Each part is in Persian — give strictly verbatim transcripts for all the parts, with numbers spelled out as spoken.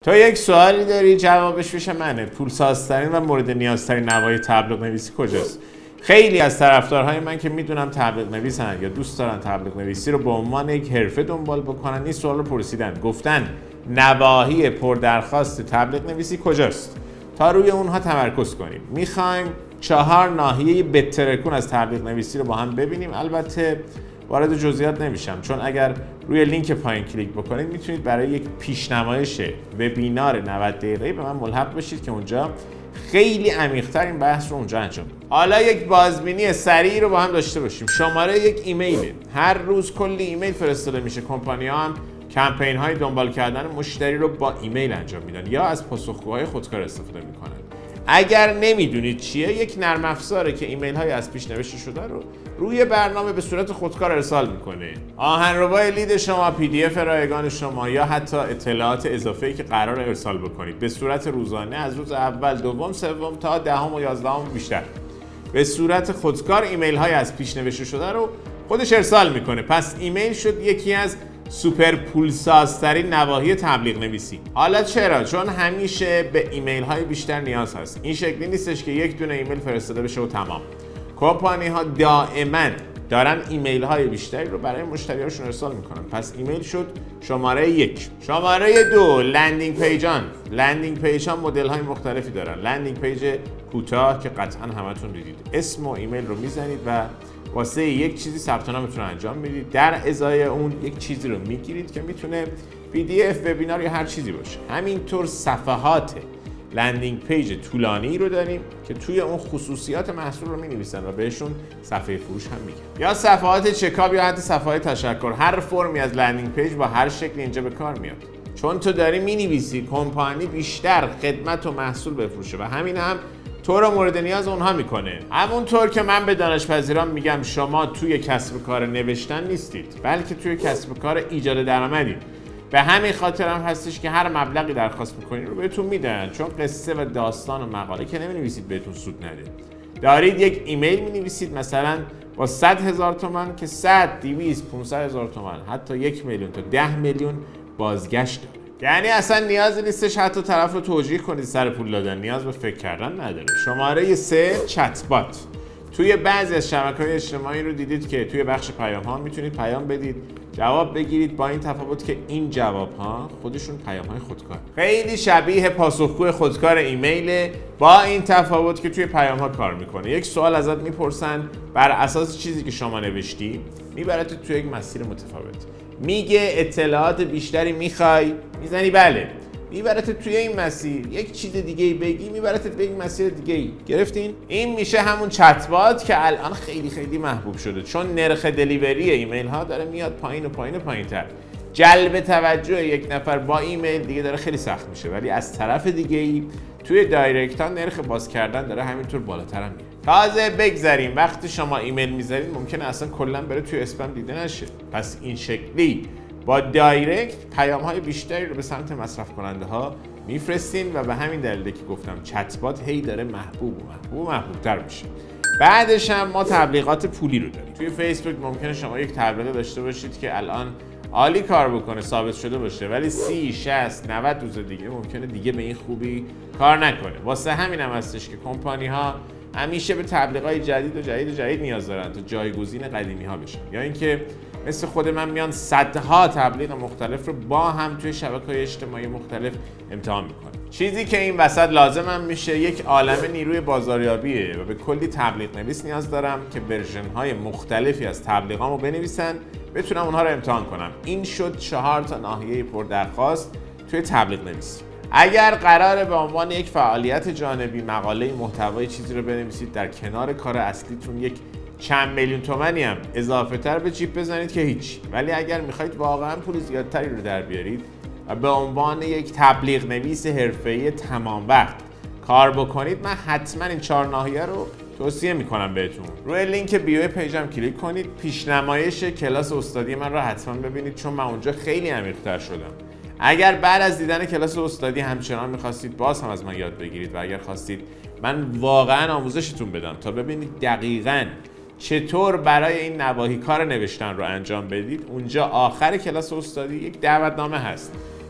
تو یک سوالی داری جوابش بشه منه. پولسازترین و مورد نیازترین نواحی تبلیغ نویسی کجاست؟ خیلی از طرفدارهای من که میدونم تبلیغ نویسن یا دوست دارن تبلیغ نویسی رو به عنوان یک حرفه دنبال بکنن این سوال رو پرسیدن، گفتن نواحی پردرخواست تبلیغ نویسی کجاست تا روی اونها تمرکز کنیم. میخوایم چهار ناحیه بترکون از تبلیغ نویسی رو با هم ببینیم. البته وارد جزئیات نمیشم چون اگر روی لینک پایین کلیک بکنید میتونید برای یک پیشنمایش وبینار نود دقیقه‌ای به من ملحق بشید که اونجا خیلی عمیق‌تر این بحث رو اونجا انجام بدیم. حالا یک بازبینی سریع رو با هم داشته باشیم. شماره یک ایمیله. هر روز کلی ایمیل فرستاده میشه. کمپانی‌ها هم کمپین های دنبال کردن مشتری رو با ایمیل انجام میدن یا از پاسخگوهای خودکار استفاده میکنن. اگر نمیدونید چیه، یک نرم افزاره که ایمیل های از پیش نوشته شده رو روی برنامه به صورت خودکار ارسال میکنه. آهنربای لید شما، پی دی اف رایگان شما یا حتی اطلاعات اضافه‌ای که قرار ارسال بکنید به صورت روزانه از روز اول، دوم، سوم تا دهم و یازدهم بیشتر به صورت خودکار ایمیل های از پیش نوشته شده رو خودش ارسال میکنه. پس ایمیل شد یکی از سوپر پولسازترین نواحی تبلیغ نویسی. حالا چرا؟ چون همیشه به ایمیل های بیشتر نیاز هست. این شکلی نیستش که یک دونه ایمیل فرستاده بشه و تمام. کمپانی ها دائما دارن ایمیل های بیشتری رو برای مشتریاشون ارسال میکنن. پس ایمیل شد شماره یک. شماره دو، لندینگ پیجان. لندینگ پیجان مدل های مختلفی دارن. لندینگ پیج کوتاه که قطعا همتون دیدید. اسم و ایمیل رو میزنید و واسه یک چیزی ثبت نامتون رو انجام میدید. در ازای اون یک چیزی رو میگیرید که میتونه پی دی اف، وبینار یا هر چیزی باشه. همینطور صفحات لندینگ پیج طولانی رو داریم که توی اون خصوصیات محصول رو می‌نویسن و بهشون صفحه فروش هم میگن. یا صفحات چکاپ یا حتی صفحات تشکر. هر فرمی از لندینگ پیج با هر شکل اینجا به کار میاد. چون تو داری می‌نویسی کمپانی بیشتر خدمت و محصول بفروشه و همین هم تو رو مورد نیاز اونها میکنه. همونطور که من به دانشپذیران میگم شما توی کسب کار نوشتن نیستید بلکه توی کسب کار ایجاد درآمدید. به همین خاطر هم هستش که هر مبلغی درخواست میکنید رو بهتون میدن، چون قصه و داستان و مقاله که نمینویسید بهتون سود نده. دارید یک ایمیل مینویسید مثلا با صد هزار تومان که صد، دویست، پانصد هزار تومان حتی یک میلیون تا ده میلیون بازگشت داره. یعنی اصلا نیازی نیستش حتی طرف رو توجیه کنید سر پول دادن، نیاز به فکر کردن نداره. شماره سه، چت بات. توی بعضی از شبکه‌های اجتماعی رو دیدید که توی بخش پیام ها میتونید پیام بدید، جواب بگیرید، با این تفاوت که این جواب ها خودشون پیام های خودکار. خیلی شبیه پاسخگوی خودکار ایمیل، با این تفاوت که توی پیام ها کار میکنه. یک سوال ازت میپرسن، بر اساس چیزی که شما نوشتی میبرت توی یک مسیر متفاوت. میگه اطلاعات بیشتری میخوای؟ میزنی بله. میبرت توی این مسیر. یک چیز دیگه ای بگی میبرت به یک مسیر دیگه ای. گرفتین؟ این میشه همون چت بات که الان خیلی خیلی محبوب شده، چون نرخ دلیوری ایمیل ها داره میاد پایین و پایین و پایین تر. جلب توجه یک نفر با ایمیل دیگه داره خیلی سخت میشه، ولی از طرف دیگه ای توی دایرکت ها نرخ باز کردن داره همینطور بالاتر هم میره. تازه بگذریم وقتی شما ایمیل میذارید ممکنه اصلا کلا بره توی اسپم دیده نشه. پس این شکلی با دایرکت پیام های بیشتری رو به سمت مصرف کننده ها میفرستین و به همین دلیل که گفتم چت بات هی داره محبوب و محبوب و محبوب تر میشه. بعدش هم ما تبلیغات پولی رو داریم. توی فیسبوک ممکنه شما یک تبلیغ داشته باشید که الان عالی کار بکنه، ثابت شده باشه، ولی سی، شصت، نود روز دیگه ممکنه دیگه به این خوبی کار نکنه. واسه همین هم هستش که کمپانی ها همیشه به تبلیغات جدید و جدید و جدید نیاز دارن تا جایگزین قدیمی ها بشن، یا اینکه مثل خود من میان صدها تبلیغ مختلف رو با هم توی شبکه‌های اجتماعی مختلف امتحان میکنن. چیزی که این وسط لازم هم میشه یک عالمه نیروی بازاریابیه و به کلی تبلیغ نویس نیاز دارم که ورژن های مختلفی از تبلیغامو بنویسن، بتونم اونها رو امتحان کنم. این شد چهار تا ناحیه پردرخواست توی تبلیغ نویسی. اگر قراره به عنوان یک فعالیت جانبی مقاله محتوای چیزی رو بنویسید در کنار کار اصلیتون، یک چند میلیون تومانی هم اضافه تر به جیب بزنید که هیچ. ولی اگر میخواید واقعا پول زیادتری رو در بیارید و به عنوان یک تبلیغ نویس حرفه‌ای تمام وقت کار بکنید، من حتما این چهار ناحیه رو توصیه میکنم بهتون. روی لینک بیو پیجم کلیک کنید، پیشنمایش کلاس استادی من رو حتما ببینید، چون من اونجا خیلی عمیق‌تر شدم. اگر بعد از دیدن کلاس استادی همچنان میخواستید باز هم از من یاد بگیرید و اگر خواستید من واقعا آموزشتون بدم تا ببینید دقیقاً چطور برای این نواحی کار نوشتن رو انجام بدید، اونجا آخر کلاس استادی یک دعوتنامه هست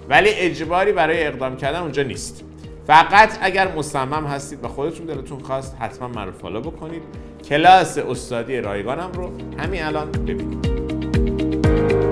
ولی اجباری برای اقدام کردن اونجا نیست. فقط اگر مصمم هستید و خودتون دلتون خواست حتما من رو فالو بکنید. کلاس استادی رایگانم رو همین الان ببینید.